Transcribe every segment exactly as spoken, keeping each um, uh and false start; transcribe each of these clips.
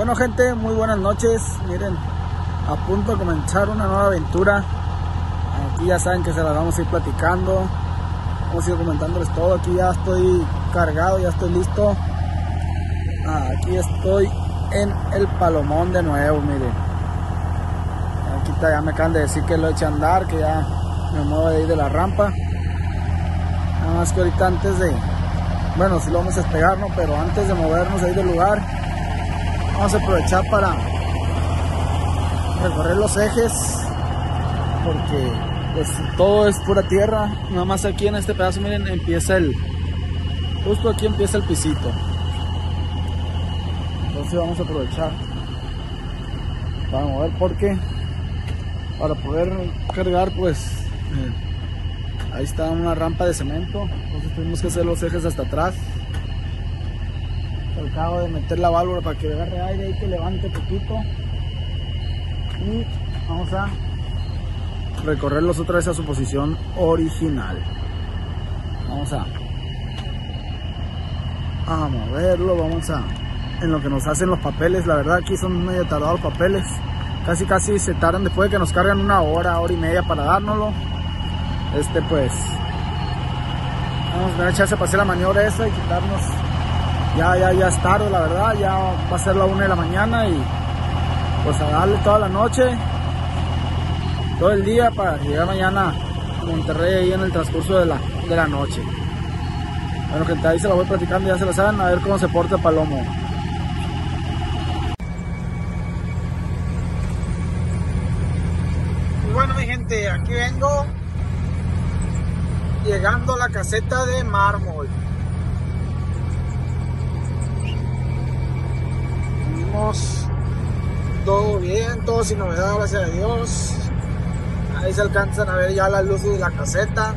Bueno gente, muy buenas noches. Miren, a punto de comenzar una nueva aventura. Aquí ya saben que se las vamos a ir platicando. Vamos a ir comentándoles todo. Aquí ya estoy cargado, ya estoy listo. Ah, aquí estoy en el Palomón de nuevo, miren. Aquí está, ya me acaban de decir que lo eche a andar, que ya me muevo de ahí de la rampa. Nada más que ahorita antes de... Bueno, sí lo vamos a despegar, ¿no? Pero antes de movernos ahí del lugar, vamos a aprovechar para recorrer los ejes, porque pues todo es pura tierra. Nada más aquí en este pedazo, miren, empieza el... Justo aquí empieza el pisito. Entonces vamos a aprovechar para mover, porque para poder cargar, pues eh, ahí está una rampa de cemento. Entonces tenemos que hacer los ejes hasta atrás. Acabo de meter la válvula para que agarre aire y que levante poquito. Y vamos a recorrerlos otra vez a su posición original. Vamos a, a moverlo, vamos a... En lo que nos hacen los papeles, la verdad aquí son medio tardados los papeles. Casi casi se tardan, después de que nos cargan una hora, hora y media para dárnoslo. Este pues... Vamos a echarse para hacer la maniobra esa y quitarnos... Ya, ya, ya es tarde, la verdad, ya va a ser la una de la mañana y pues a darle toda la noche, todo el día para llegar mañana a Monterrey ahí en el transcurso de la, de la noche. Bueno, gente, ahí se la voy platicando, ya se la saben, a ver cómo se porta el palomo. Y bueno, mi gente, aquí vengo llegando a la caseta de mármol. Todo bien, todo sin novedad, gracias a Dios. Ahí se alcanzan a ver ya las luces de la caseta.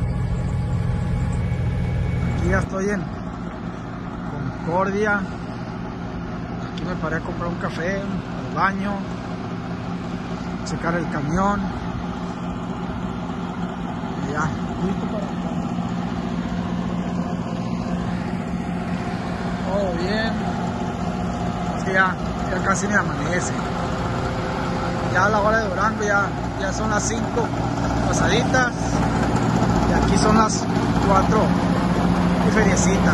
Aquí ya estoy en Concordia. Aquí me paré a comprar un café, al baño, checar el camión. Y ya, listo para todo bien. Es que ya ya casi me amanece. Ya a la hora de Durango ya, ya son las cinco pasaditas y aquí son las cuatro y feriecita.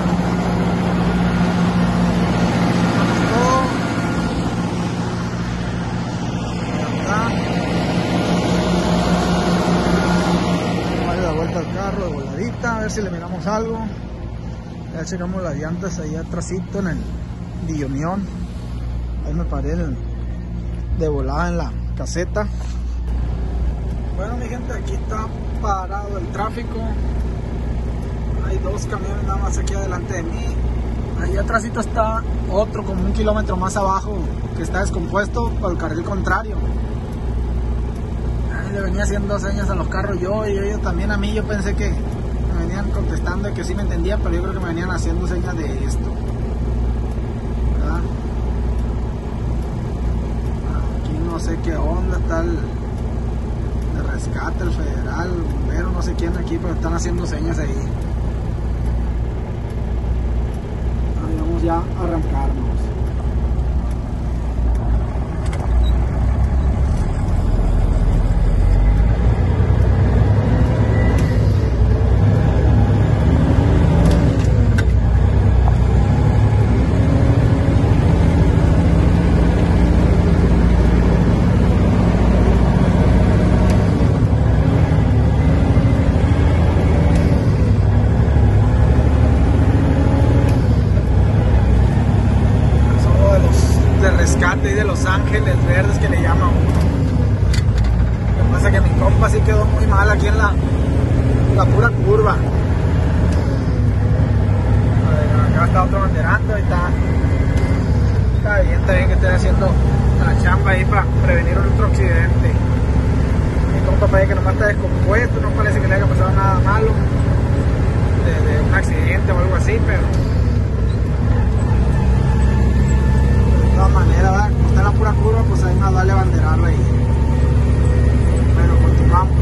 Vamos a darle la vuelta al carro de voladita, a ver si le miramos algo. Ya checamos las llantas ahí atrásito en el Dillomión. Ahí me paré de volada en la caseta. Bueno, mi gente, aquí está parado el tráfico. Hay dos camiones nada más aquí adelante de mí. Ahí atrásito está otro como un kilómetro más abajo que está descompuesto por el carril contrario. Ahí le venía haciendo señas a los carros yo y ellos también a mí. Yo pensé que me venían contestando y que sí me entendían, pero yo creo que me venían haciendo señas de esto. ¿Verdad? No sé qué onda, está el de rescate, el federal, el bombero, no sé quién aquí, pero están haciendo señas ahí. Ahí vamos ya a arrancarnos. De Los Ángeles Verdes que le llaman. Lo que pasa es que mi compa sí quedó muy mal aquí en la, la pura curva. Acá está otro banderando y está, está bien, está bien que estén haciendo la chamba ahí para prevenir otro accidente. Mi compa parece que nomás está descompuesto, no parece que le haya pasado nada malo de, de un accidente o algo así, pero de todas maneras, ¿verdad? Como está en la pura curva, pues hay más vale abanderarla ahí. Pero continuamos.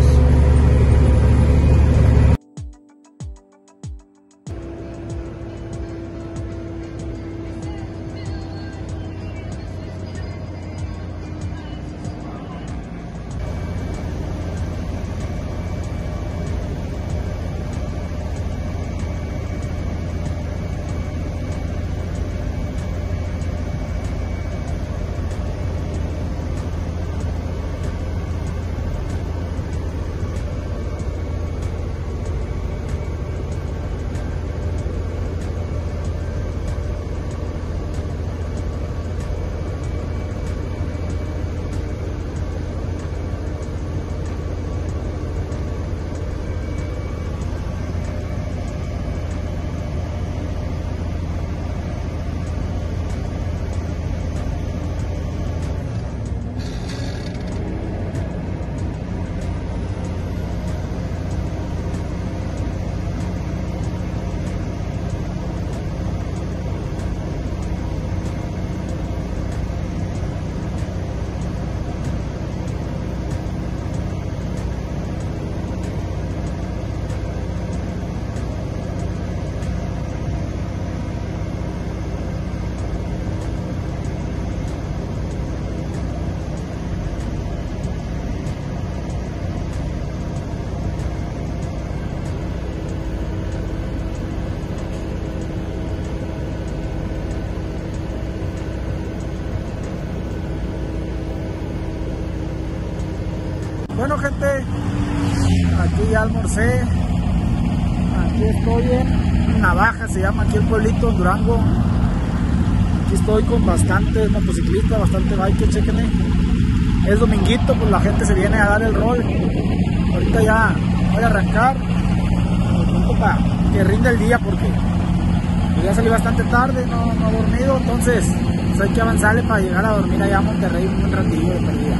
Bueno, gente, aquí ya almorcé. Aquí estoy en Navaja, se llama aquí el pueblito, en Durango. Aquí estoy con bastantes motociclistas, bastante bike, chequenme. Es dominguito, pues la gente se viene a dar el rol. Ahorita ya voy a arrancar. Para que rinda el día porque ya salí bastante tarde, no, no he dormido, entonces pues hay que avanzarle para llegar a dormir allá a Monterrey un ratillo de perdida.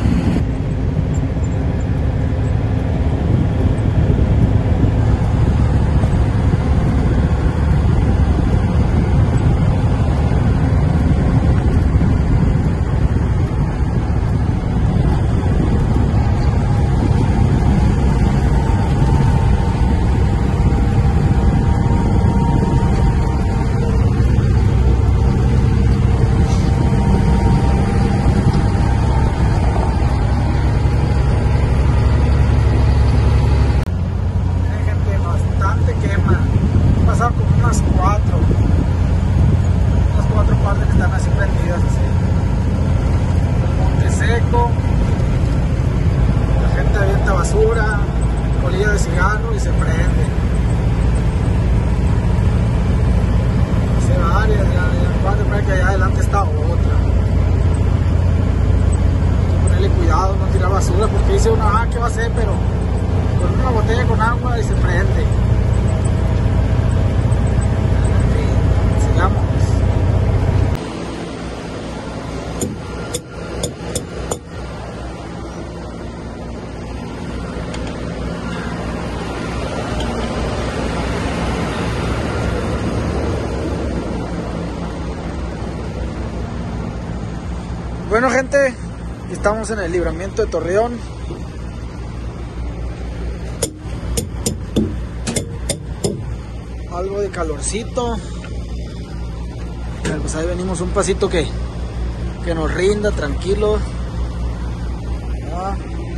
La gente avienta basura, colilla de cigarro y se prende. Hace varias, ya, ya cuatro, que allá adelante está otra. Hay que ponerle cuidado, no tirar basura, porque dice uno, ah, ¿qué va a hacer? Pero con una botella con agua y se prende. Sí, sigamos. Bueno, gente, estamos en el libramiento de Torreón. Algo de calorcito. Pues ahí venimos un pasito que, que nos rinda, tranquilo. Ah.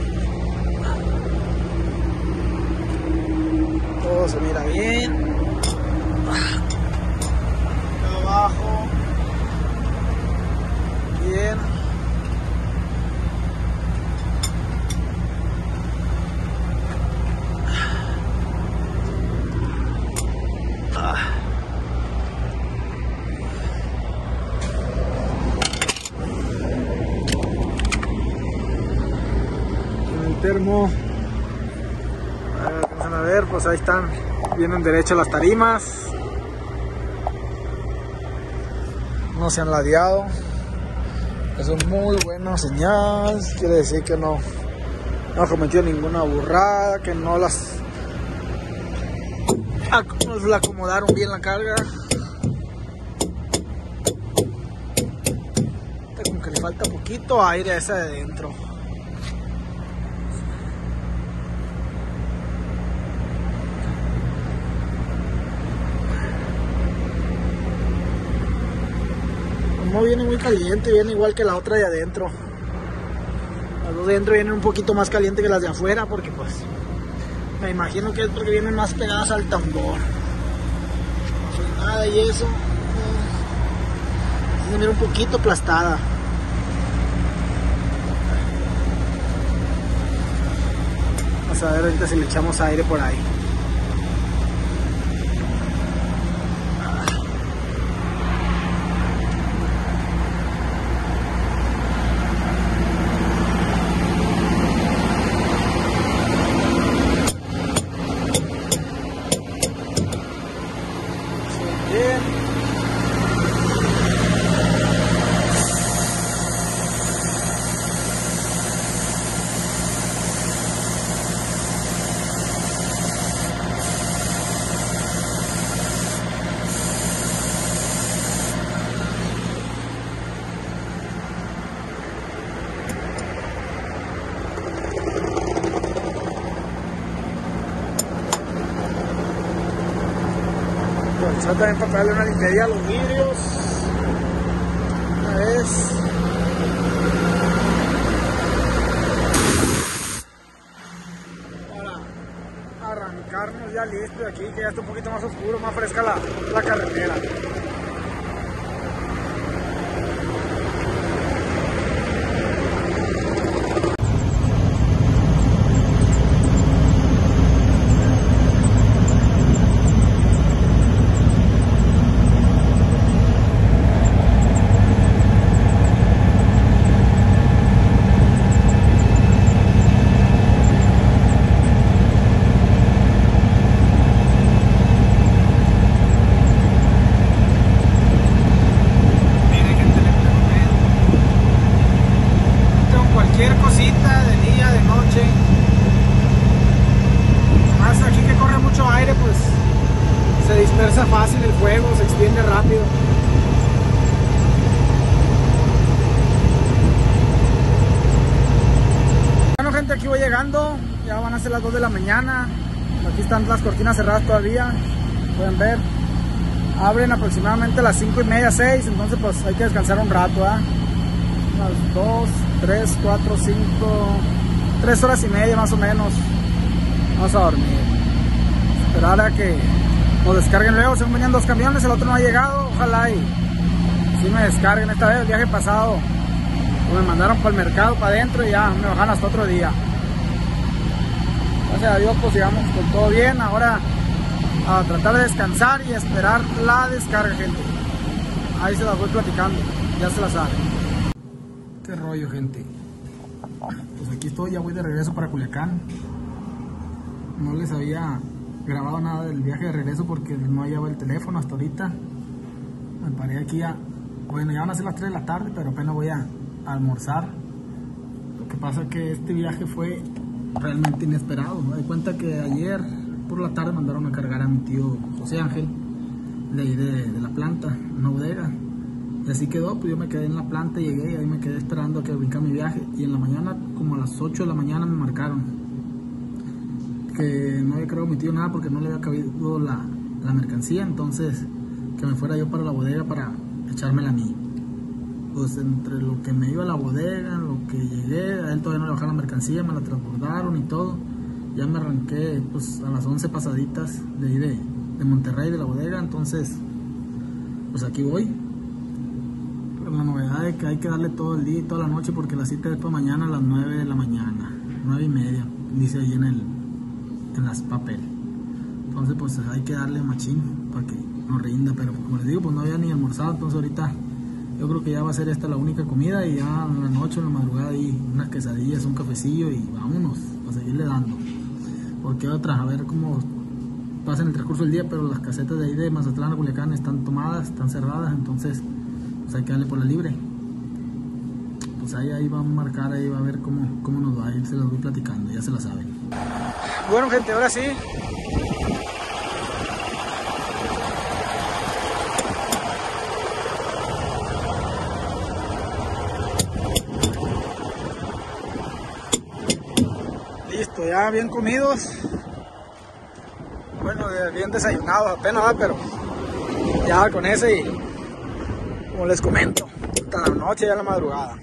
Todo se mira bien. Abajo. Bien. Termo, a ver, a ver, pues ahí están, vienen derecho las tarimas, no se han ladeado, eso es muy buena señal, quiere decir que no, no ha cometido ninguna burrada, que no las, nos la acomodaron bien la carga, como que le falta poquito aire a esa de dentro. No viene muy caliente, viene igual que la otra de adentro. Las dos de adentro vienen un poquito más caliente que las de afuera, porque pues me imagino que es porque vienen más pegadas al tambor. Nada y eso. Eh, viene un poquito aplastada. Vamos a ver ahorita si le echamos aire por ahí. Aprovechar también para darle una limpieza a los vidrios. Una vez. Para arrancarnos ya listo de aquí, que ya está un poquito más oscuro, más fresca la, la carretera. cualquier cosita, de día, de noche. Más aquí que corre mucho aire, pues se dispersa fácil el fuego, se extiende rápido. Bueno gente, aquí voy llegando, ya van a ser las dos de la mañana. Aquí están las cortinas cerradas todavía, pueden ver. Abren aproximadamente a las cinco y media, seis, entonces pues hay que descansar un rato, ¿eh? Unas dos, tres, cuatro, cinco, tres horas y media más o menos. Vamos a dormir. Esperar a que nos descarguen luego. Se venían dos camiones, el otro no ha llegado. Ojalá y sí me descarguen. Esta vez el viaje pasado me mandaron para el mercado, para adentro, y ya me bajan hasta otro día. Gracias a Dios pues llegamos con todo bien. Ahora a tratar de descansar y esperar la descarga, gente. Ahí se las voy platicando, ya se las saben. Qué rollo, gente. Pues aquí estoy, ya voy de regreso para Culiacán. No les había grabado nada del viaje de regreso porque no hallaba el teléfono hasta ahorita. Me paré aquí a... Bueno, ya van a ser las tres de la tarde, pero apenas voy a, a almorzar. Lo que pasa es que este viaje fue realmente inesperado. Me doy cuenta que ayer por la tarde mandaron a cargar a mi tío José Ángel de ahí de, de la planta, una bodega. Y así quedó, pues yo me quedé en la planta, llegué y ahí me quedé esperando a que brincara mi viaje. Y en la mañana, como a las ocho de la mañana, me marcaron que no había cargado mi tío nada porque no le había cabido la, la mercancía. Entonces, que me fuera yo para la bodega para echármela a mí. Pues entre lo que me iba a la bodega, lo que llegué, a él todavía no le bajaron la mercancía, me la transbordaron y todo. Ya me arranqué pues a las once pasaditas de ahí de, de Monterrey, de la bodega. Entonces, pues aquí voy. La novedad es que hay que darle todo el día y toda la noche porque la cita es para mañana a las nueve de la mañana, nueve y media, dice ahí en el en las papeles. Entonces pues hay que darle machín para que nos rinda, pero como les digo, pues no había ni almorzado. Entonces ahorita yo creo que ya va a ser esta la única comida, y ya en la noche, en la madrugada, ahí unas quesadillas, un cafecillo y vámonos a seguirle dando. Porque otra, a ver cómo pasa en el transcurso del día, pero las casetas de ahí de Mazatlán a Culiacán están tomadas, están cerradas, entonces pues hay que darle por la libre. Pues ahí, ahí va a marcar, ahí va a ver cómo, cómo nos va a ir, se los voy platicando, ya se la saben. Bueno gente, ahora sí. Listo, ya bien comidos. Bueno, bien desayunados apenas, ¿va? Pero ya con ese y como les comento, hasta la noche, ya la madrugada.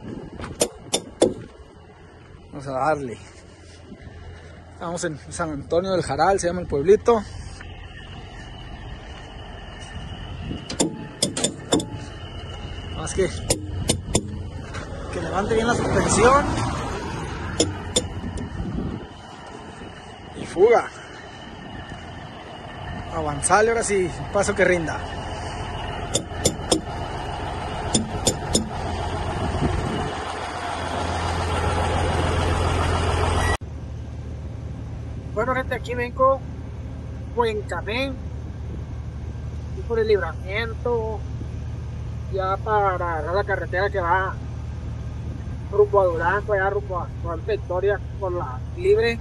Vamos a darle. Estamos en San Antonio del Jaral, se llama el pueblito. Más que que levante bien la suspensión. Y fuga. Avanzarle ahora sí, paso que rinda. Bueno gente, aquí vengo Buen Camén y por el Libramiento, ya para agarrar la carretera que va rumbo a Durango, allá rumbo a Juan Victoria por la libre.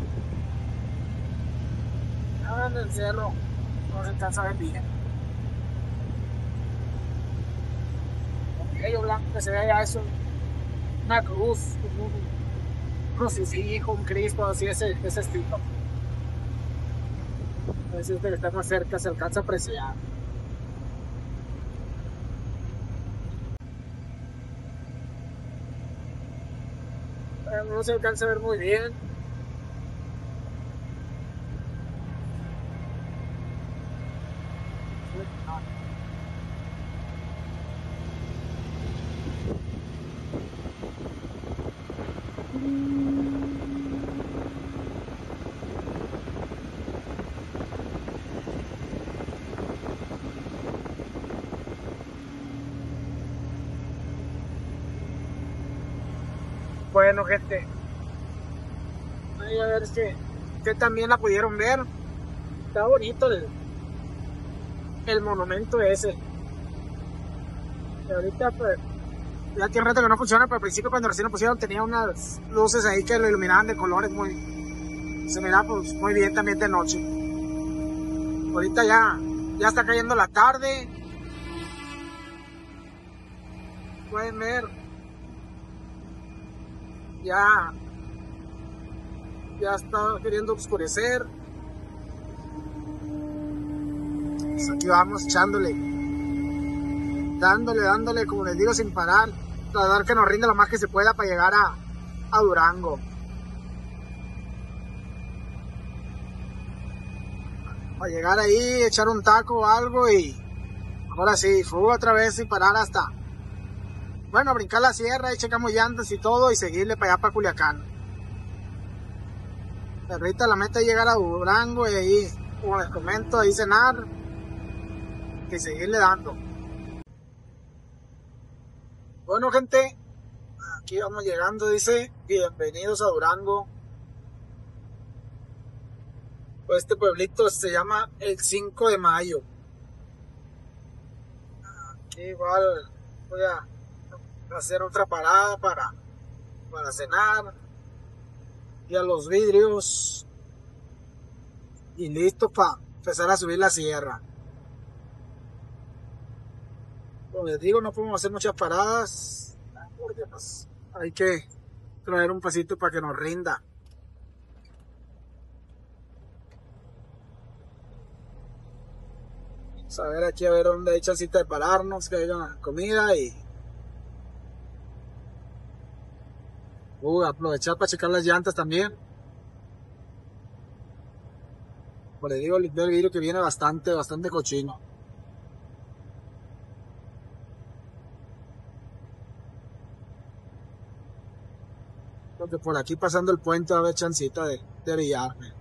Ahora en el cerro no se alcanza a ver bien. Aquello blanco que se ve allá es una cruz, un crucifijo, un Cristo, así ese, ese estilo. A ver si usted que está más cerca se alcanza a apreciar. Pero no se alcanza a ver muy bien. Bueno gente, ahí a ver que, que también la pudieron ver. Está bonito el, el monumento ese. Y ahorita pues Ya tiene rato que no funciona, pero al principio cuando recién lo pusieron tenía unas luces ahí que lo iluminaban de colores muy... Se miraba pues muy bien también de noche. Ahorita ya, ya está cayendo la tarde. Pueden ver. Ya... Ya está queriendo oscurecer. Pues aquí vamos echándole. Dándole, dándole, como les digo, sin parar. Tratar que nos rinde lo más que se pueda para llegar a, a Durango. Para llegar ahí, echar un taco o algo y ahora sí, fuga otra vez sin parar hasta, bueno, brincar la sierra y checamos llantas y todo y seguirle para allá para Culiacán. Pero ahorita la meta es llegar a Durango y ahí, como les comento, ahí cenar y seguirle dando. Bueno, gente, aquí vamos llegando, dice, bienvenidos a Durango. Pues este pueblito se llama el cinco de mayo. Aquí igual voy a hacer otra parada para, para cenar. Y a los vidrios. Y listo para empezar a subir la sierra. Como les digo, no podemos hacer muchas paradas porque pues, hay que traer un pasito para que nos rinda. Vamos a ver aquí a ver dónde hay chancita de pararnos, que haya comida y uh, aprovechar para checar las llantas también. Como les digo, limpiar el vidrio que viene bastante, bastante cochino. Porque por aquí pasando el puente va a haber chancita de, de brillarme.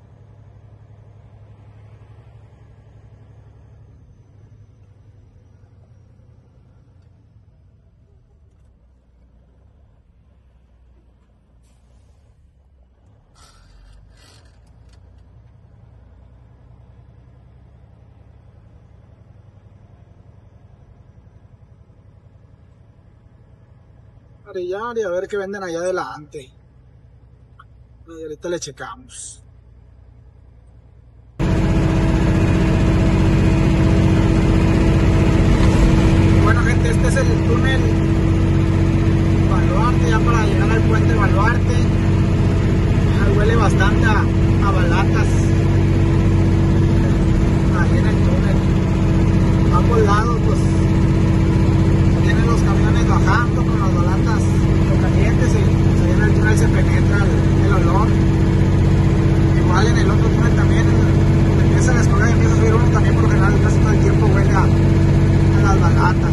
Y a ver qué venden allá adelante. Y ahorita le checamos. Bueno, gente, este es el túnel Baluarte, ya para llegar al puente Baluarte. Ya huele bastante a, a balatas ahí en el túnel. A ambos lados pues tienen los camiones bajando con las balatas calientes y ahí en el túnel se penetra el, el olor. Igual en el otro túnel también, donde empieza la escuela y empieza a subir uno también, por lo general casi todo el tiempo huele a, a las balatas.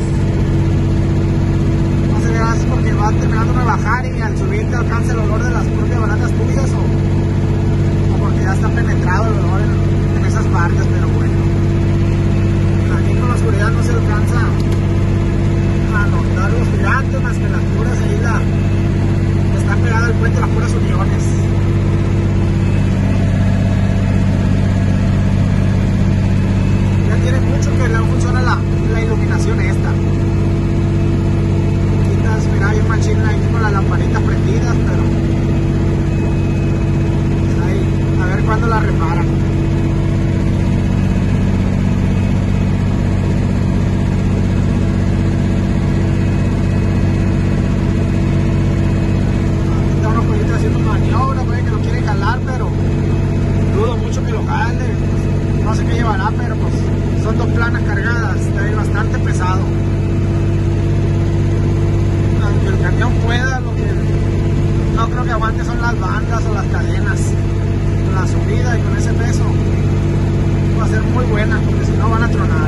No sé, es porque va terminando de bajar y al subir te alcanza el olor de las propias balatas tuyas o, o porque ya está penetrado el olor en, en esas partes, pero bueno. Aquí con la oscuridad no se alcanza a notar los gigantes, más que las puras ahí la, están pegadas al puente las puras uniones. Ya tiene mucho que no funciona la, la iluminación esta. Quizás mira hay un machín ahí con las lamparitas prendidas, pero pues ahí, a ver cuándo la reparan. Haciendo maniobra, puede que lo quiere jalar, pero dudo mucho que lo jale. No sé qué llevará, pero pues son dos planas cargadas, está bastante pesado. Aunque el camión pueda, lo que no creo que aguante son las bandas o las cadenas. Con la subida y con ese peso va a ser muy buena, porque si no van a tronar.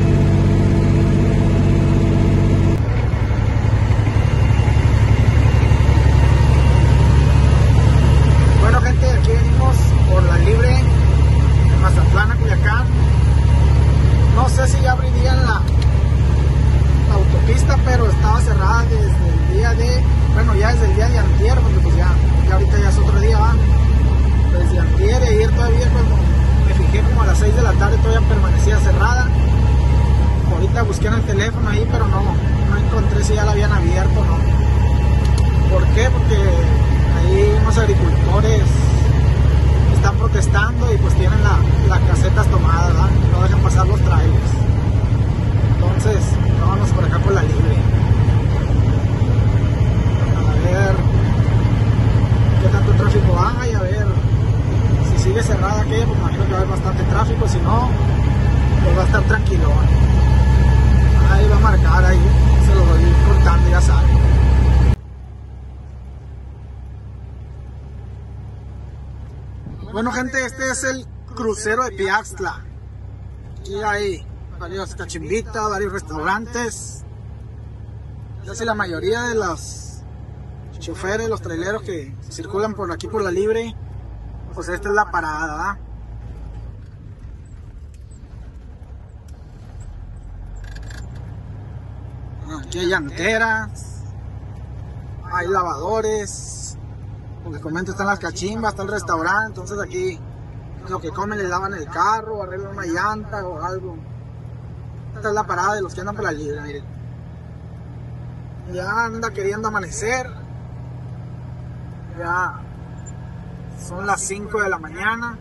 Bueno, gente, aquí venimos por la libre de Mazatlán a Culiacán. No sé si ya abrirían la, la autopista, pero estaba cerrada desde el día de, bueno, ya desde el día de antier, porque pues ya, ya ahorita ya es otro día, ¿va? Desde antier y ayer todavía cuando me fijé como a las seis de la tarde todavía permanecía cerrada. Ahorita busqué en el teléfono ahí, pero no, no encontré si ya la habían abierto o no. ¿Por qué? Porque ahí unos agricultores están protestando y pues tienen la, las casetas tomadas, ¿verdad? No dejan pasar los trailers. Entonces, vámonos por acá por la libre. A ver qué tanto tráfico hay, a ver si sigue cerrada aquella, pues imagino que va a haber bastante tráfico, si no, pues va a estar tranquilo. Ahí va a marcar, ahí se lo voy cortando, ya saben. Bueno, gente, este es el crucero de Piaxtla. Aquí hay varias cachimbitas, varios restaurantes. Casi la mayoría de los choferes, los traileros que circulan por aquí por la libre, pues esta es la parada, ¿verdad? Aquí hay llanteras, hay lavadores, como les comento, están las cachimbas, está el restaurante. Entonces aquí lo que comen les lavan el carro, arreglan una llanta o algo. Esta es la parada de los que andan por la libre, miren. Ya anda queriendo amanecer. Ya son las cinco de la mañana.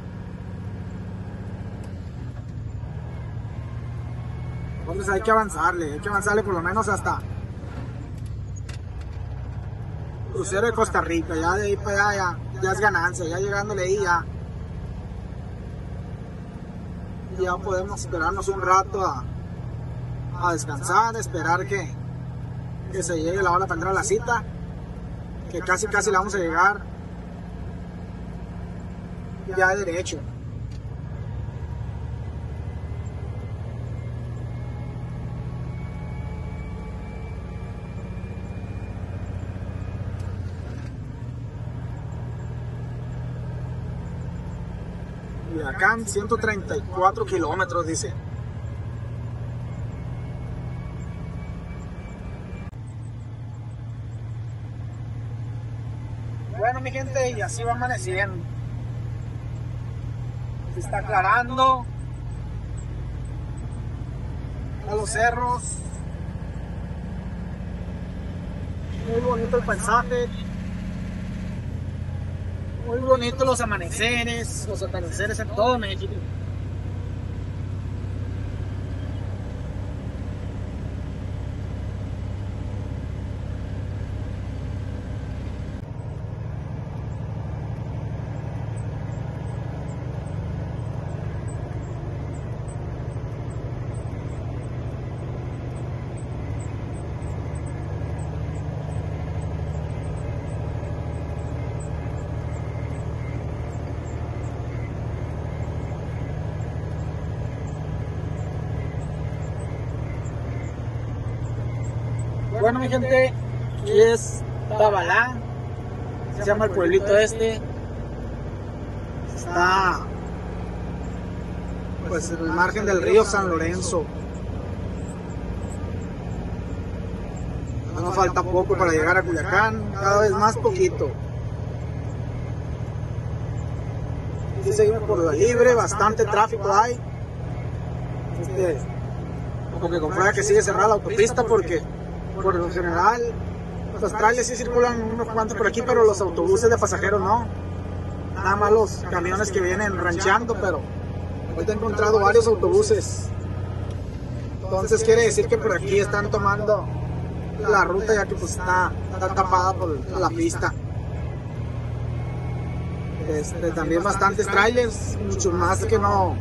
Entonces hay que avanzarle, hay que avanzarle por lo menos hasta crucero de Costa Rica. Ya de ahí para allá ya, ya es ganancia, ya llegándole ahí ya. Ya podemos esperarnos un rato a, a descansar, esperar que, que se llegue la hora para entrar a la cita, que casi casi la vamos a llegar ya de derecho. Y acá ciento treinta y cuatro kilómetros dice. Bueno, mi gente, y así va amaneciendo. Se está aclarando a los cerros. Muy bonito el paisaje. Muy bonito los amaneceres, los atardeceres en todo México. Bueno, mi gente, aquí es Tabalá, se llama el pueblito este. Está pues en el margen del río San Lorenzo. No falta poco para llegar a Culiacán, cada vez más poquito. Aquí seguimos por la libre, bastante tráfico hay. Este, lo que comprueba que sigue cerrada la autopista porque por lo general los trailers sí circulan unos cuantos por aquí, pero los autobuses de pasajeros no. Nada más los camiones que vienen rancheando, pero ahorita he encontrado varios autobuses. Entonces quiere decir que por aquí están tomando la ruta, ya que pues está, está tapada por la pista. Este, también bastantes trailers, muchos más que no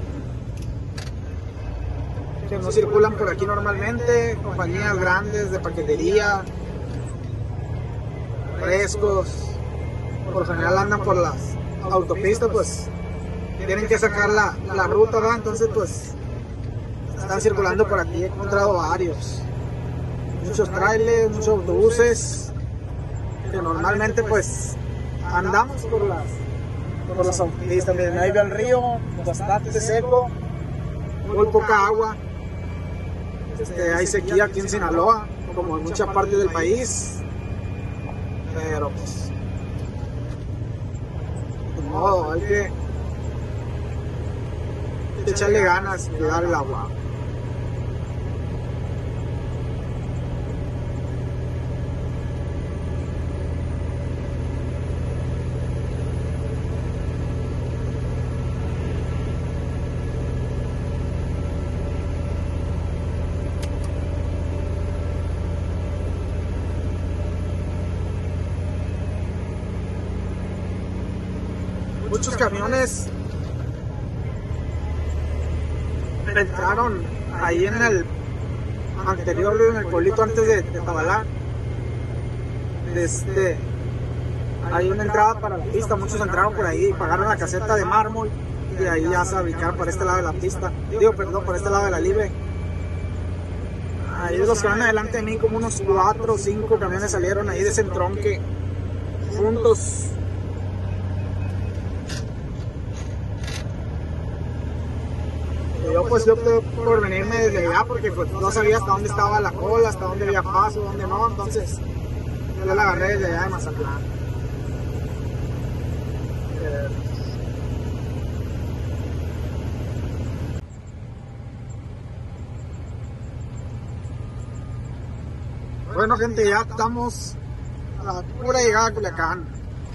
que no circulan por aquí normalmente, compañías grandes de paquetería, frescos, por lo general andan por las autopistas, pues tienen que sacar la, la ruta, ¿verdad? Entonces pues están circulando por aquí, he encontrado varios, muchos trailers, muchos autobuses, que normalmente pues andamos por las, por las autopistas. Miren, ahí ve el río, bastante seco, muy poca agua. Este, hay sequía aquí en Sinaloa, como en muchas partes del país, pero pues de modo, hay que, hay que echarle ganas y cuidar el agua. muchos camiones entraron ahí en el anterior, en el pueblito antes de, de Tabalá. Este, hay una entrada para la pista, muchos entraron por ahí, pagaron la caseta de mármol y ahí ya se ubicaron por este lado de la pista, digo perdón, por este lado de la libre. Ahí los que van adelante de mí, como unos cuatro o cinco camiones salieron ahí de ese entronque juntos. Yo pues yo opté por venirme desde allá porque pues no sabía hasta dónde estaba la cola, hasta dónde había paso, dónde no, entonces yo la agarré desde allá de Mazatlán. Eh, bueno gente, ya estamos a la pura llegada a Culiacán.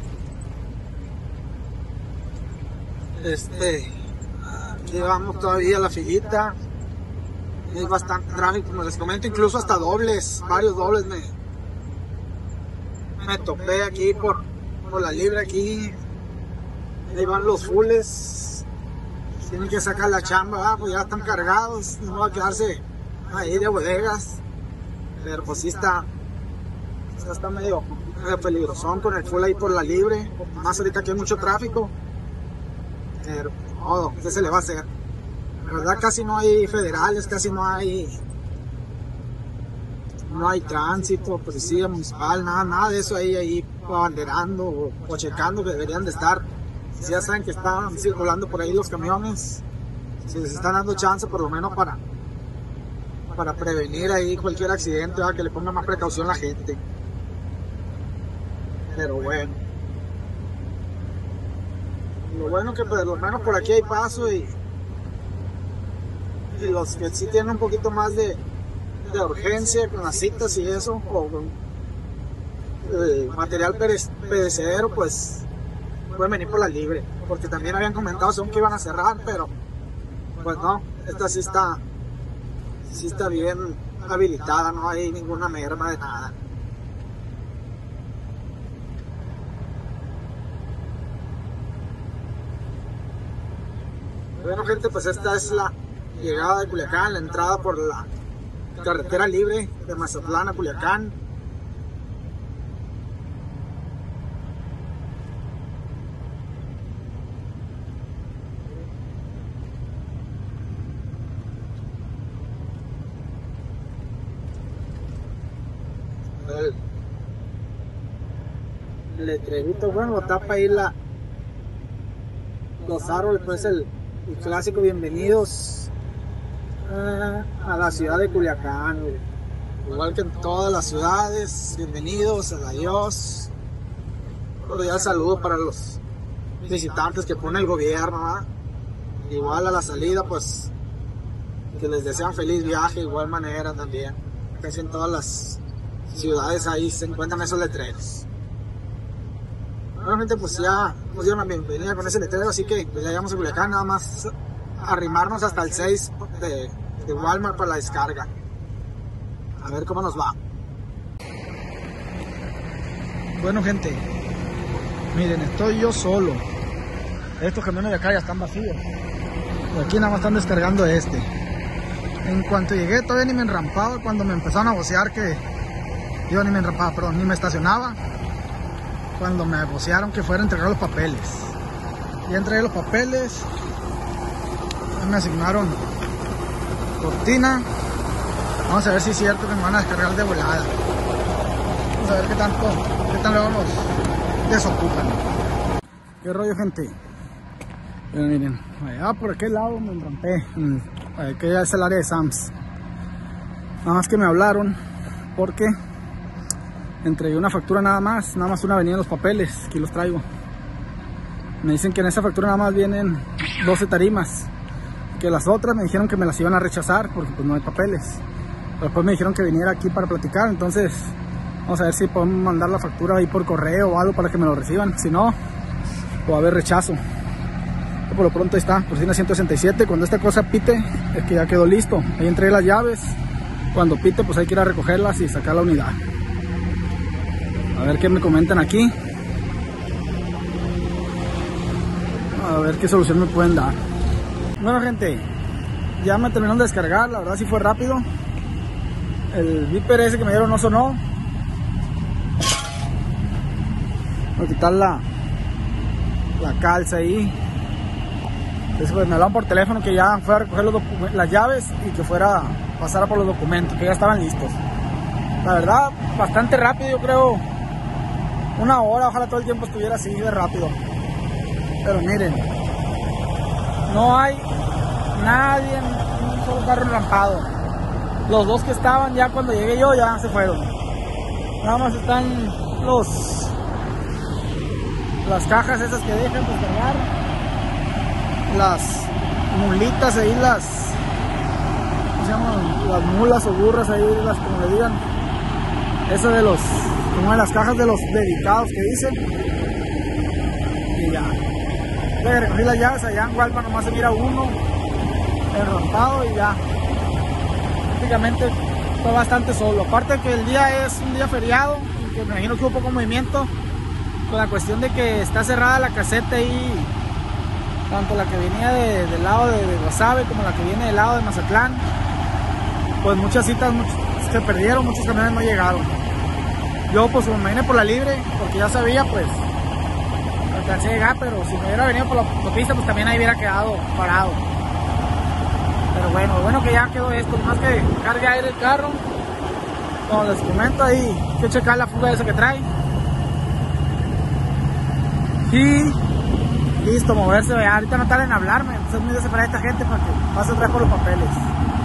Este, llevamos todavía la filita, hay bastante tráfico, como les comento, incluso hasta dobles, varios dobles me, me topé aquí por, por la libre aquí. Ahí van los fulles, tienen que sacar la chamba, ah, pues ya están cargados, no va a quedarse ahí de bodegas, pero pues sí está, está medio, medio peligrosón con el full ahí por la libre, más ahorita que hay mucho tráfico, pero todo, ¿qué se le va a hacer? La verdad casi no hay federales, casi no hay no hay tránsito, policía municipal, nada, nada de eso ahí, ahí abanderando o, o checando que deberían de estar. Si ya saben que están circulando por ahí los camiones, si les están dando chance por lo menos para para prevenir ahí cualquier accidente, ¿verdad? Que le ponga más precaución la gente. Pero bueno, lo bueno que por lo menos por aquí hay paso y, y los que sí tienen un poquito más de, de urgencia con las citas y eso, o con eh, material perecedero, pues pueden venir por la libre, porque también habían comentado según que iban a cerrar, pero pues no, esta sí está sí está bien habilitada, no hay ninguna merma de nada. Bueno gente, pues esta es la llegada de Culiacán, la entrada por la carretera libre de Mazatlán a Culiacán. El letrerito, bueno, tapa ahí la, los árboles, pues el, el clásico bienvenidos a, a la ciudad de Culiacán, igual que en todas las ciudades, bienvenidos, adiós, cordial saludo para los visitantes que pone el gobierno, ¿eh? Igual a la salida, pues que les desean feliz viaje, igual manera también, casi en todas las ciudades ahí se encuentran esos letreros. Realmente pues ya nos dieron la bienvenida con ese letrero, así que pues ya llegamos a Culiacán, nada más arrimarnos hasta el seis de, de Walmart para la descarga. A ver cómo nos va. Bueno gente, miren, estoy yo solo. Estos camiones de acá ya están vacíos. Por aquí nada más están descargando este. En cuanto llegué todavía ni me enrampaba cuando me empezaron a vocear que... Yo ni me enrampaba, perdón, ni me estacionaba cuando me vocearon que fuera a entregar los papeles. Ya entregué los papeles, ya me asignaron cortina. Vamos a ver si es cierto que me van a descargar de volada. Vamos a ver qué tanto, qué tan luego nos desocupan. ¿Qué rollo gente? Miren, miren, allá por aquel lado me enrampé, que ya es el área de Sams. Nada más que me hablaron porque entregué una factura nada más, nada más una venía en los papeles, aquí los traigo. Me dicen que en esa factura nada más vienen doce tarimas, que las otras me dijeron que me las iban a rechazar porque pues no hay papeles. Pero después me dijeron que viniera aquí para platicar, entonces vamos a ver si podemos mandar la factura ahí por correo o algo para que me lo reciban, si no, va a haber rechazo. Por lo pronto ahí está, cocina ciento sesenta y siete, cuando esta cosa pite es que ya quedó listo. Ahí entregué las llaves, cuando pite pues hay que ir a recogerlas y sacar la unidad. A ver qué me comentan aquí. A ver qué solución me pueden dar. Bueno, gente, ya me terminaron de descargar. La verdad sí fue rápido. El Viper ese que me dieron no sonó. Voy a quitar la, la calza ahí. Entonces, pues, me hablaron por teléfono que ya fuera a recoger los las llaves y que fuera pasara por los documentos, que ya estaban listos. La verdad, bastante rápido, yo creo. Una hora, ojalá todo el tiempo estuviera así de rápido. Pero miren, no hay nadie en un solo carro enrampado. Los dos que estaban ya cuando llegué yo ya se fueron. Nada más están los las cajas esas que dejan descargar, las mulitas ahí, las ¿cómo se llaman? Las mulas o burras ahí, las como le digan. Eso de los, como de las cajas de los dedicados que dicen. Y ya. Le recogí las llaves allá en Gualpa, nomás se mira uno enrampado y ya. Prácticamente fue bastante solo. Aparte que el día es un día feriado, que me imagino que hubo poco movimiento, con la cuestión de que está cerrada la caseta ahí, tanto la que venía de, del lado de, de Guasave como la que viene del lado de Mazatlán. Pues muchas citas muchos, se perdieron, muchos camiones no llegaron. Yo pues me vine por la libre, porque ya sabía pues alcancé a llegar, pero si me hubiera venido por la autopista pues también ahí hubiera quedado parado. Pero bueno, bueno que ya quedó esto, más que cargue aire el carro. Como les comento ahí, hay que checar la fuga esa que trae. Y listo, moverse. Ahorita no tarden en hablarme, es muy desesperada esta gente para que pase atrás por los papeles.